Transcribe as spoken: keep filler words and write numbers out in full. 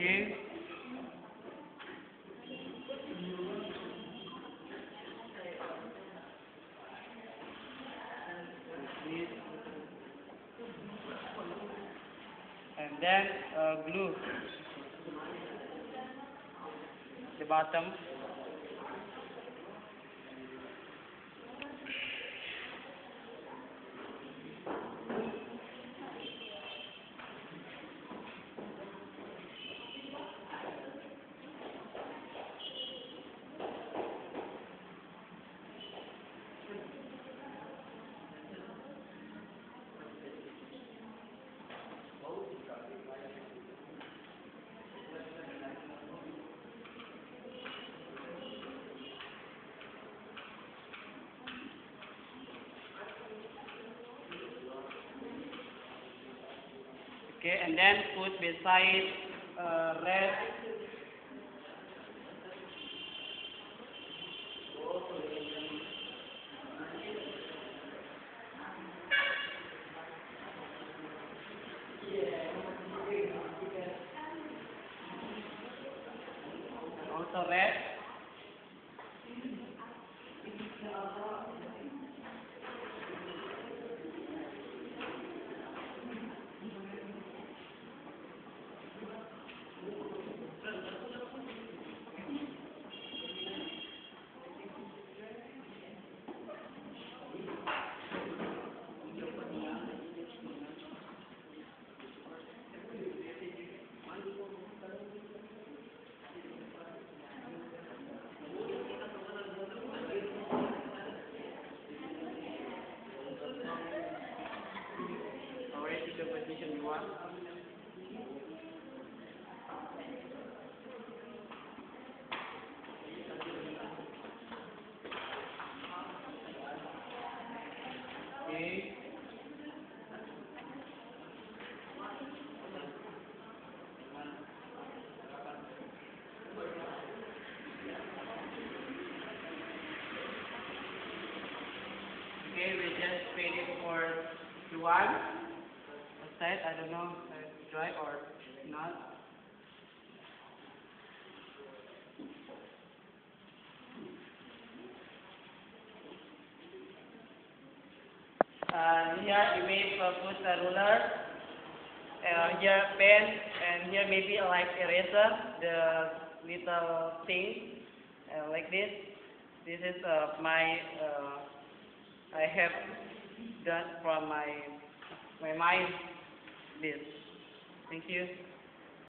you. This. And then uh, glue the bottom. Okay, and then put beside uh, red. Also red. Already the position you want. Okay. Okay, we just wait it for one outside. I don't know if it's dry or not. Uh, here you may uh, put a ruler, uh, here pen, and here maybe like eraser, the little thing uh, like this. This is uh, my uh, I have done from my my mind. This. Thank you.